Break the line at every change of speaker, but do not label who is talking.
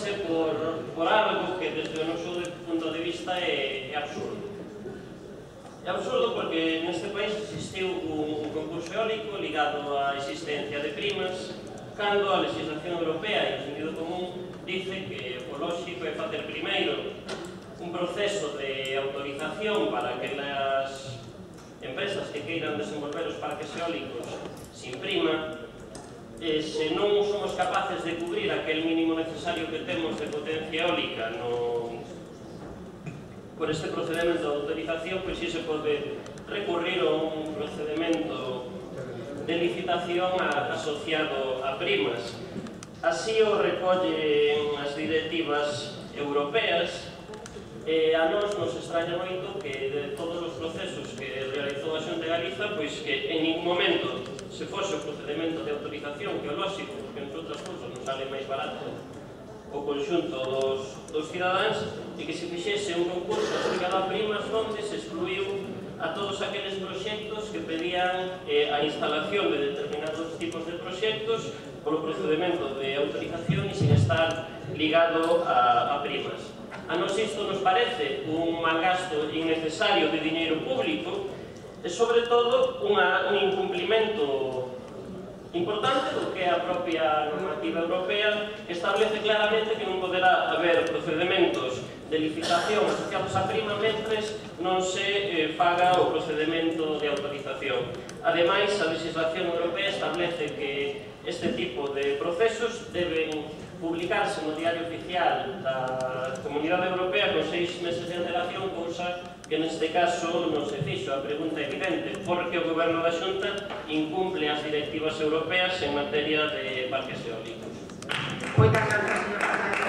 queixarse por algo que desde o noso punto de vista é absurdo. É absurdo porque neste país existiu un concurso eólico ligado á existencia de primas, cando a legislación europea e o sentido común dice que o lóxico é facer primeiro un proceso de autorización para que as empresas que queiran desenvolver os parques eólicos sin prima, se non somos capaces de cubrir aquel mínimo necesario que temos de potencia eólica por este procedimento de autorización, pois si se pode recurrir a un procedimento de licitación asociado a primas. Así o recollen as directivas europeas. A nós nos extraña moito que de todos os procesos que realizou a Xunta de Galiza, pois que en ningún momento se fose o procedimento de autorización, que é lógico, porque entre outras cousas nos sale máis barato o conxunto dos cidadáns, e que se fixese un concurso aplicado a primas onde se excluiu a todos aqueles proxectos que pedían a instalación de determinados tipos de proxectos polo procedimento de autorización e sin estar ligado a primas. A nos isto nos parece un malgasto innecesario de diñeiro público e, sobre todo, un incumplimento importante do que é a propia normativa europea, que establece claramente que non poderá haber procedimentos de licitación asociados a prima mentres non se faga o procedimento de autorización. Ademais, a legislación europea establece que este tipo de procesos deben publicarse no Diario Oficial da Comunidade Europea con 6 meses de antelación, cousa que neste caso non se fixo. A pregunta é evidente, porque o Goberno da Xunta incumple as directivas europeas en materia de parques eólicos.
Moitas grazas, señor Fernández.